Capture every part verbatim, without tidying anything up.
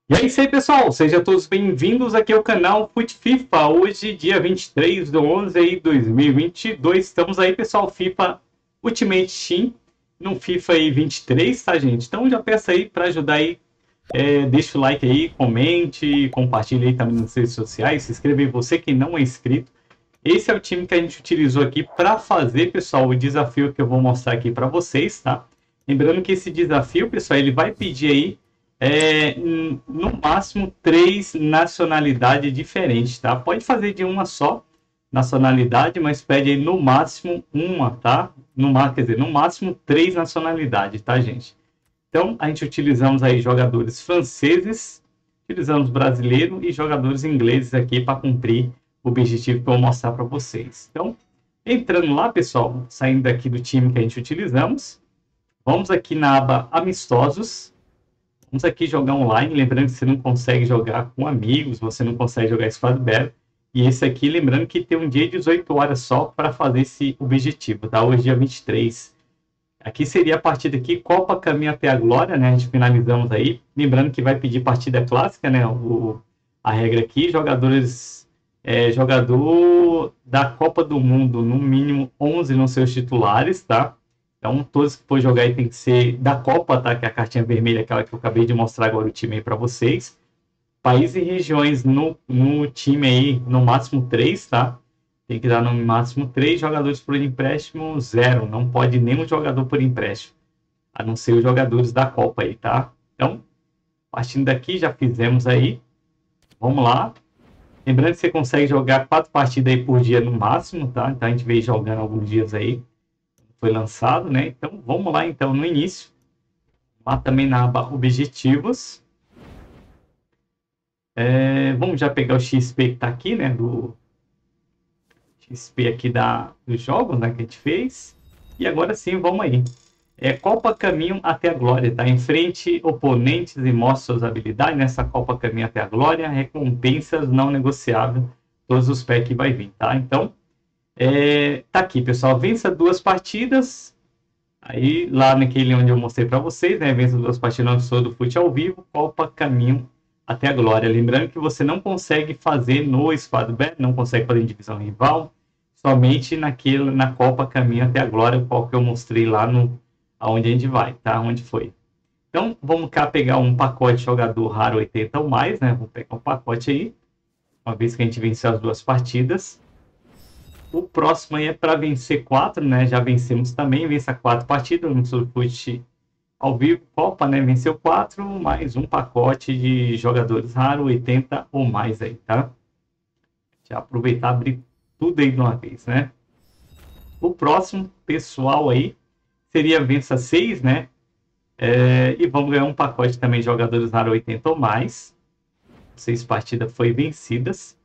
E é isso aí, pessoal. Sejam todos bem-vindos aqui ao canal Fute FIFA. Hoje, dia vinte e três de onze de dois mil e vinte e dois. Estamos aí, pessoal, FIFA Ultimate Team, no FIFA aí vinte e três, tá, gente? Então já peço aí para ajudar aí, é, deixa o like aí, comente, compartilhe aí também nas redes sociais, se inscreva aí você que não é inscrito. Esse é o time que a gente utilizou aqui para fazer, pessoal, o desafio que eu vou mostrar aqui para vocês, tá? Lembrando que esse desafio, pessoal, ele vai pedir aí é, no máximo três nacionalidades diferentes, tá? Pode fazer de uma só nacionalidade, mas pede aí no máximo uma, tá? No, quer dizer, no máximo três nacionalidades, tá, gente? Então, a gente utilizamos aí jogadores franceses, utilizamos brasileiro e jogadores ingleses aqui para cumprir o objetivo que eu vou mostrar para vocês. Então, entrando lá, pessoal, saindo daqui do time que a gente utilizamos, vamos aqui na aba amistosos. Vamos aqui jogar online, lembrando que você não consegue jogar com amigos, você não consegue jogar Squad Battle. E esse aqui, lembrando que tem um dia de dezoito horas só para fazer esse objetivo, tá? Hoje é dia vinte e três. Aqui seria a partida aqui, Copa Caminho até a Glória, né? A gente finalizamos aí. Lembrando que vai pedir partida clássica, né? O, a regra aqui, jogadores, é, jogador da Copa do Mundo, no mínimo onze nos seus titulares, tá? Então, todos que for jogar aí tem que ser da Copa, tá? Que é a cartinha vermelha, aquela que eu acabei de mostrar agora o time aí para vocês. Países e regiões no, no time aí, no máximo três, tá? Tem que dar no máximo três jogadores por empréstimo, zero. Não pode nenhum jogador por empréstimo, a não ser os jogadores da Copa aí, tá? Então, partindo daqui, já fizemos aí. Vamos lá. Lembrando que você consegue jogar quatro partidas aí por dia no máximo, tá? Então, a gente veio jogando alguns dias aí. Foi lançado, né? Então, vamos lá, então, no início. Lá também na aba Objetivos. É, vamos já pegar o X P que está aqui, né? Do X P aqui da, dos jogos, né? Que a gente fez. E agora sim, vamos aí. É Copa Caminho até a Glória, tá? Enfrente oponentes e mostre suas habilidades nessa Copa Caminho até a Glória. Recompensas não negociáveis. Todos os packs que vai vir, tá? Então, é, tá aqui, pessoal. Vença duas partidas. Aí, lá naquele onde eu mostrei para vocês, né? Vença duas partidas do Fute ao vivo. Copa Caminho até a Glória. Lembrando que você não consegue fazer no Squad Battle, não consegue fazer em divisão rival, somente naquele, na Copa Caminho até a Glória, qual que eu mostrei lá no aonde a gente vai, tá? Onde foi. Então, vamos cá pegar um pacote jogador raro oitenta ou mais, né? Vou pegar um pacote aí, uma vez que a gente venceu as duas partidas. O próximo aí é para vencer quatro, né? Já vencemos também, vença quatro partidas no Surfute ao vivo, Copa, né? Venceu quatro, mais um pacote de jogadores raros, oitenta ou mais aí, tá? Já aproveitar e abrir tudo aí de uma vez, né? O próximo, pessoal aí, seria vença seis, né? É, e vamos ganhar um pacote também de jogadores raros oitenta ou mais. Seis partidas foi vencidas.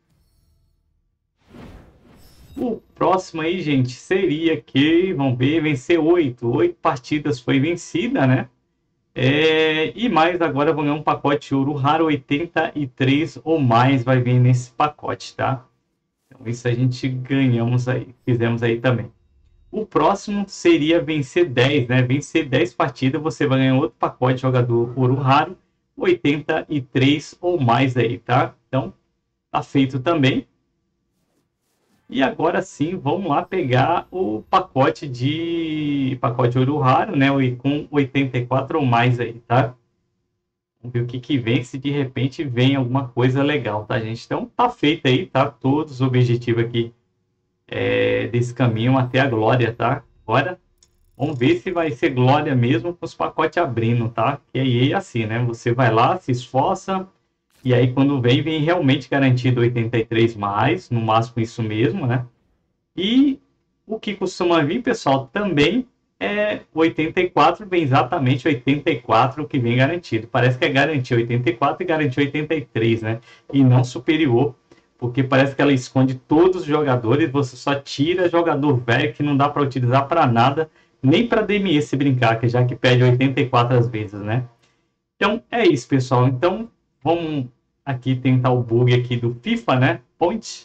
O próximo aí, gente, seria que, vamos ver, vencer oito. Oito partidas foi vencida, né? É, e mais agora vou ganhar um pacote ouro raro oitenta e três ou mais vai vir nesse pacote, tá? Então isso a gente ganhamos aí, fizemos aí também. O próximo seria vencer dez, né? Vencer dez partidas, você vai ganhar outro pacote de jogador ouro raro oitenta e três ou mais aí, tá? Então, tá feito também. E agora sim, vamos lá pegar o pacote de pacote ouro raro, né? Com oitenta e quatro ou mais aí, tá? Vamos ver o que que vem, se de repente vem alguma coisa legal, tá, gente? Então, tá feito aí, tá? Todos os objetivos aqui é, desse caminho até a glória, tá? Agora, vamos ver se vai ser glória mesmo com os pacotes abrindo, tá? Que aí é assim, né? Você vai lá, se esforça, e aí quando vem, vem realmente garantido oitenta e três mais, no máximo isso mesmo, né? E o que costuma vir, pessoal, também é oitenta e quatro, vem exatamente oitenta e quatro que vem garantido. Parece que é garantir oitenta e quatro e garantir oitenta e três, né? E não superior, porque parece que ela esconde todos os jogadores, você só tira jogador velho que não dá para utilizar para nada, nem para D M E se brincar, que já que pede oitenta e quatro às vezes, né? Então é isso, pessoal. Então vamos aqui tentar o bug aqui do FIFA, né? Point.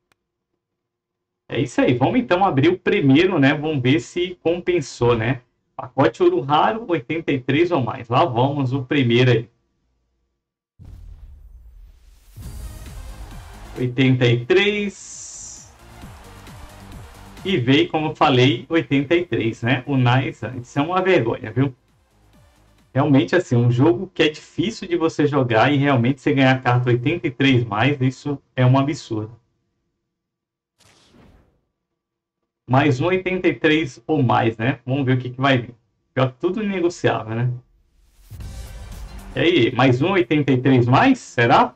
É isso aí. Vamos então abrir o primeiro, né? Vamos ver se compensou, né? Pacote ouro raro, oitenta e três ou mais. Lá vamos, o primeiro aí. oitenta e três. E veio, como eu falei, oitenta e três, né? O Nice, isso é uma vergonha, viu? Realmente, assim, um jogo que é difícil de você jogar e realmente você ganhar a carta oitenta e três mais, isso é um absurdo. Mais um oitenta e três ou mais, né? Vamos ver o que, que vai vir. Pior que tudo negociável, né? E aí, mais um oitenta e três mais? Será?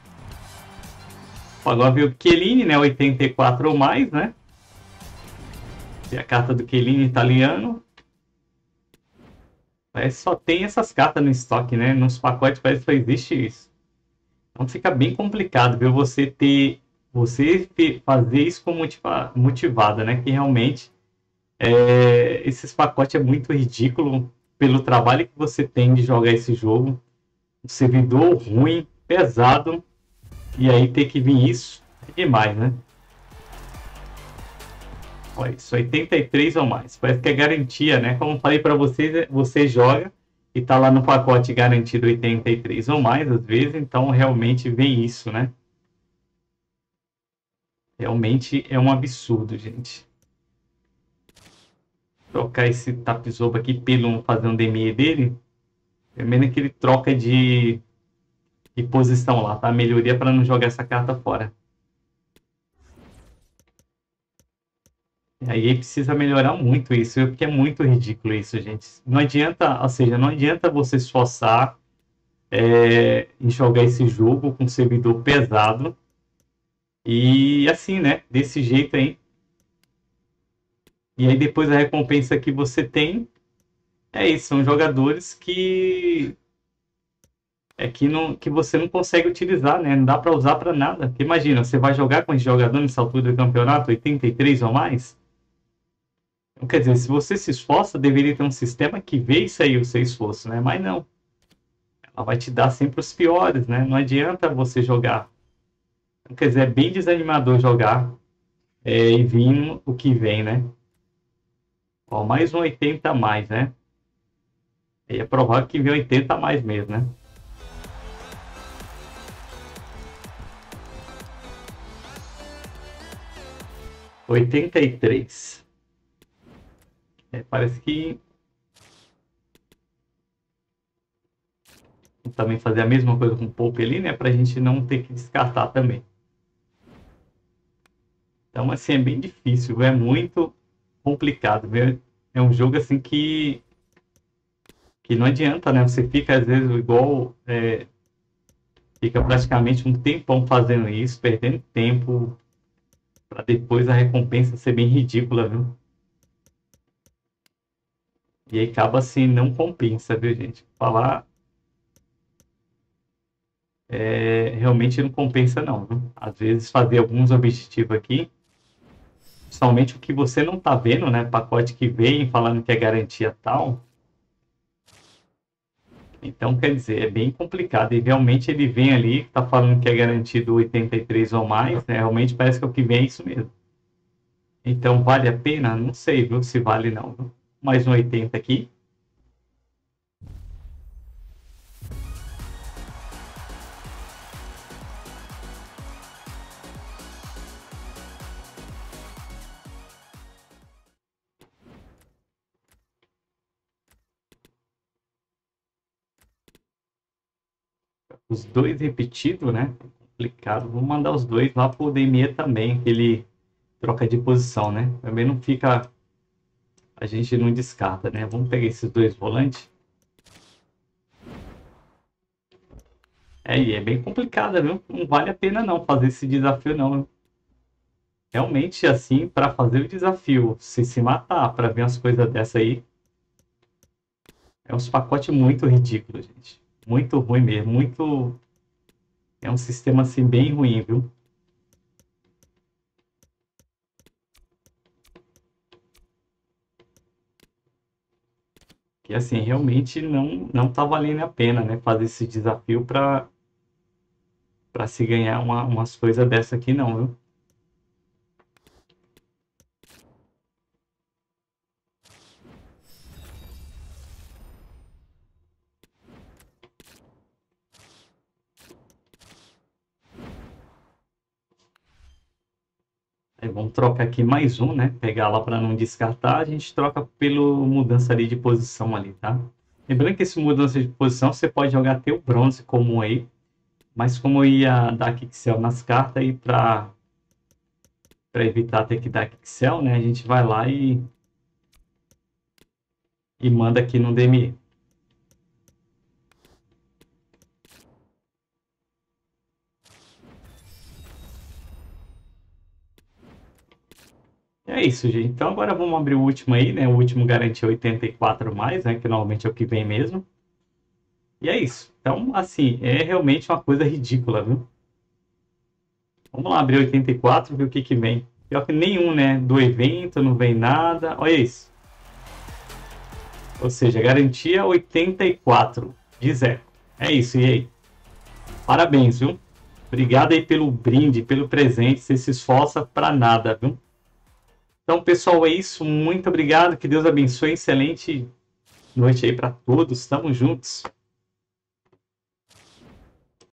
Agora veio o Chiellini, né? oitenta e quatro ou mais, né? E a carta do Chiellini italiano. Parece que só tem essas cartas no estoque, né? Nos pacotes parece que só existe isso. Então fica bem complicado, viu? Você ter... Você fazer isso com motiva, motivada, né? Que realmente é, esses pacotes é muito ridículo pelo trabalho que você tem de jogar esse jogo. Um servidor ruim, pesado, e aí ter que vir isso é demais, né? Olha isso, oitenta e três ou mais. Parece que é garantia, né? Como falei para vocês, você joga e tá lá no pacote garantido oitenta e três ou mais, às vezes, então realmente vem isso, né? Realmente é um absurdo, gente. Trocar esse Tapizoba aqui pelo fazer um D M E dele, primeiro que ele troca de, de posição lá, tá? Melhoria para não jogar essa carta fora. Aí precisa melhorar muito isso, porque é muito ridículo isso, gente. Não adianta, ou seja, não adianta você se esforçar é, em jogar esse jogo com servidor pesado e assim, né? Desse jeito aí. E aí depois a recompensa que você tem é isso, são jogadores que é que, não, que você não consegue utilizar, né? Não dá para usar para nada. Porque imagina, você vai jogar com esse jogador nessa altura do campeonato, oitenta e três ou mais. Então, quer dizer, se você se esforça, deveria ter um sistema que vê isso aí, o seu esforço, né? Mas não. Ela vai te dar sempre os piores, né? Não adianta você jogar. Então, quer dizer, é bem desanimador jogar é, e vir o que vem, né? Ó, mais um oitenta a mais, né? Aí é provável que vem oitenta a mais mesmo, né? oitenta e três. É, parece que também fazer a mesma coisa com o Pope ali, né? Pra gente não ter que descartar também. Então, assim, é bem difícil, é muito complicado. Viu? É um jogo, assim, que, que não adianta, né? Você fica, às vezes, igual... É, fica praticamente um tempão fazendo isso, perdendo tempo, para depois a recompensa ser bem ridícula, viu? E aí acaba assim, não compensa, viu, gente? Falar é, realmente não compensa, não, viu? Às vezes fazer alguns objetivos aqui, principalmente o que você não tá vendo, né? Pacote que vem falando que é garantia tal. Então, quer dizer, é bem complicado. E realmente ele vem ali, tá falando que é garantido oitenta e três ou mais, né? Realmente parece que o que vem é isso mesmo. Então, vale a pena? Não sei, viu? Se vale não, viu? Mais um oitenta aqui. Os dois repetidos, né? Complicado. Vou mandar os dois lá pro D M E também, que ele troca de posição, né? Também não fica... A gente não descarta, né? Vamos pegar esses dois volantes. É, e é bem complicado, viu? Não vale a pena não fazer esse desafio, não. Realmente, assim, para fazer o desafio, se se matar para ver umas coisas dessa aí, é uns pacotes muito ridículos, gente. Muito ruim mesmo, muito... É um sistema, assim, bem ruim, viu? Que, assim, realmente não, não tá valendo a pena, né? Fazer esse desafio para para se ganhar uma, umas coisas dessa aqui, não, viu? Aí vamos trocar aqui mais um, né? Pegar lá para não descartar, a gente troca pelo mudança ali de posição ali, tá? Lembrando que esse mudança de posição você pode jogar até o bronze comum aí, mas como eu ia dar Kixel nas cartas aí para para evitar ter que dar Kixel, né? A gente vai lá e e manda aqui no D M E. É isso, gente. Então agora vamos abrir o último aí, né? O último garante oitenta e quatro mais, né? Que normalmente é o que vem mesmo. E é isso. Então, assim, é realmente uma coisa ridícula, viu? Vamos lá abrir oitenta e quatro, ver o que que vem. Pior que nenhum, né? Do evento, não vem nada. Olha isso. Ou seja, garantia oitenta e quatro de zero. É isso, e aí? Parabéns, viu? Obrigado aí pelo brinde, pelo presente. Você se esforça pra nada, viu? Então, pessoal, é isso. Muito obrigado. Que Deus abençoe. Excelente noite aí para todos. Estamos juntos.